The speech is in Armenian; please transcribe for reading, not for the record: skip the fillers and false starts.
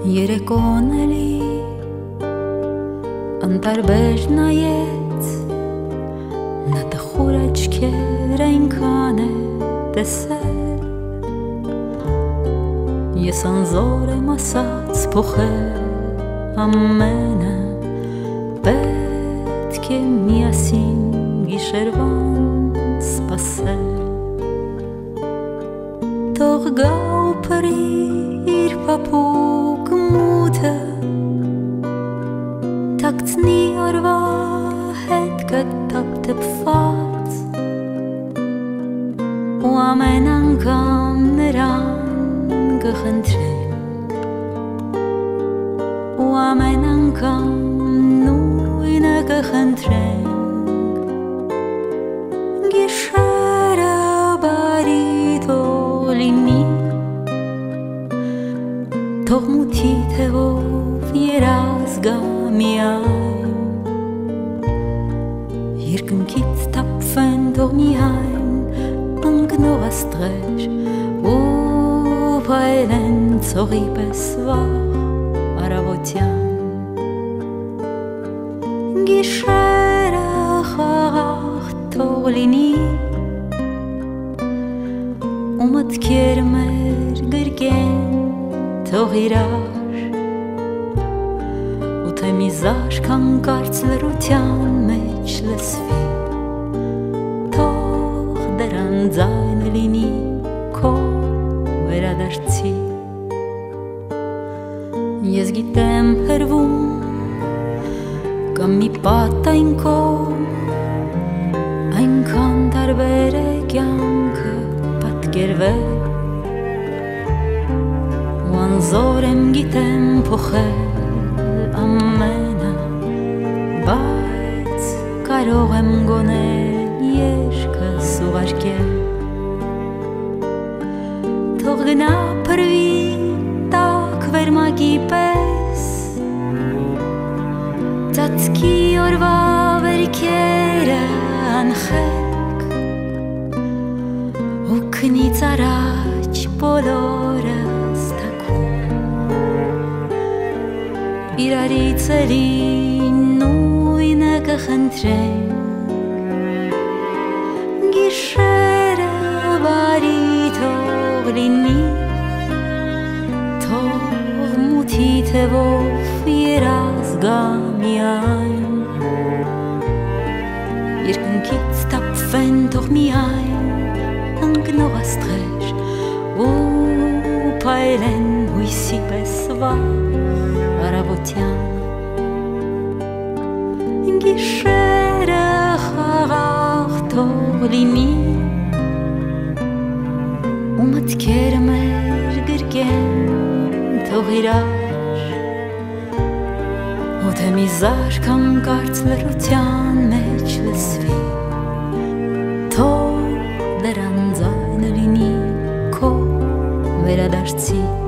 Երեկոն էլի անտարբեր նայեց նա տխուր աչքեր այնքան է տեսել ես անզոր եմ ասած փոխել ամենը պետք է միասին գիշերվան սպասել թող գա ու փրի իր փափուկ մութը Տակցնի օրվա հետ կտապտպված ու ամեն անգամ նրան կխնդրենք ու ամեն անգամ նույնը կխնդրենք գիշերը բարի թող լինի թող մութի թևով երազ գա միայն երկնքից թափվեն թող միայն ընկնող աստղեր ու փայլեն ցողի պես վաղ առավոտյան գիշերը խաղաղ թող լինի ու մտքեր մեր գրկեն թող իրար մի զարքան կարծ լրության մեջ լսվի թող դրան ձայնը լինի քո վերադարձի ես գիտեմ հրվում կամ մի պատ այն կողմ այնքան տարբեր է կյանքը պատկերվել ու անզոր եմ գիտեմ փոխել ամենը բայց կարող եմ գոնել երգս ուղարկել թող գնա փրվի տաք վերմակի պես ծածկի օրվա վերքերը անխեք ու քնից առաջ բոլորս իրարից էլի նույնը կխնդրենք գիշերը բարի թող լինի թող մութի թևով երազ գա միայն երկնքից թափվեն թող միայն ընկնող աստղեր ու փայլեն հույսի պես վաղ առավոտյան գիշերը խաղաղ թող լինի ու մտքերը մեր գրկեն թող իրար ու թե մի զարքան կարծ լրության մեջ լսվի թող դրան ձայնը լինի քո վերադարձի